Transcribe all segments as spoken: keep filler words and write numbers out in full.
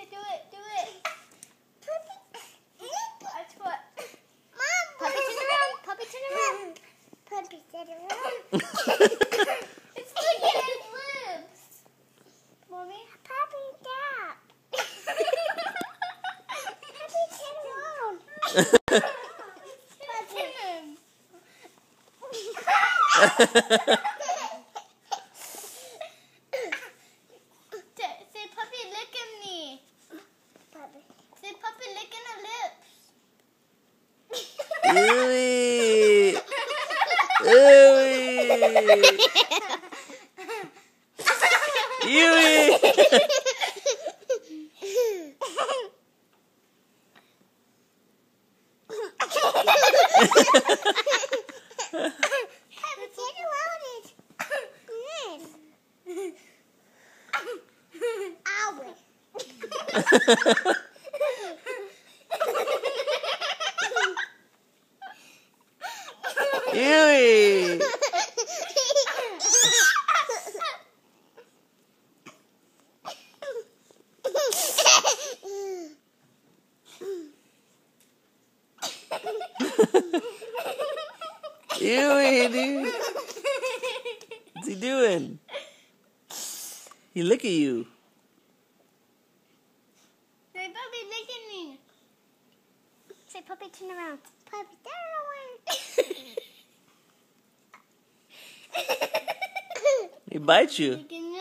Here, do it, do it. That's what. Mom, Puppy, turn around. Puppy, turn around. Puppy, turn around. It's licking its lips. Mommy? Puppy, stop. Puppy, turn around. Say, puppy, lick at me. Puppy. Say, puppy, licking her lips. Ewy! Ewy! Ewy! Ewy, dude. What's he doing? He look at you. Say, puppy, look at me. Say, puppy, turn around. Puppy, turn around. He bites you. Look at you.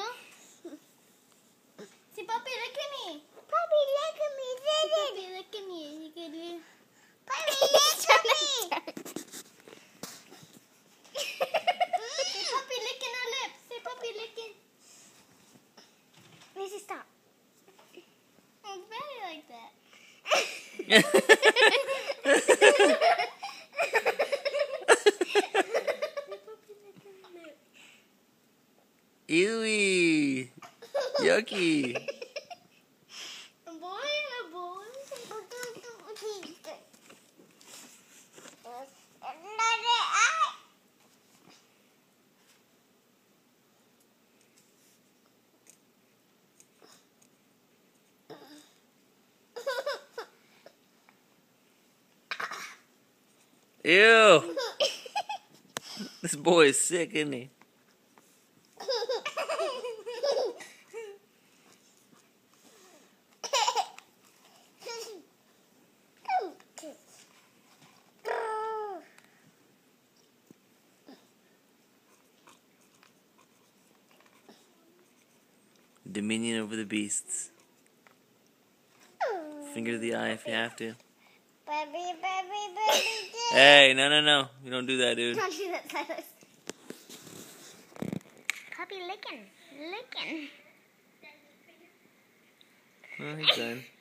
Say, puppy, look at me. Puppy, look at me. Puppy, look at me. Look at me. Puppy, look at me. Say, puppy, licking her lips. Say, puppy, licking. Macy, stop. It's better like that. Ewy! Yucky! A boy and a boy. Ew! This boy is sick, isn't he? Dominion over the beasts. Finger to the eye if you have to. Baby, baby, baby, Hey, no, no, no. You don't do that, dude. don't do that, Silas. Puppy licking, licking. Oh, he's done.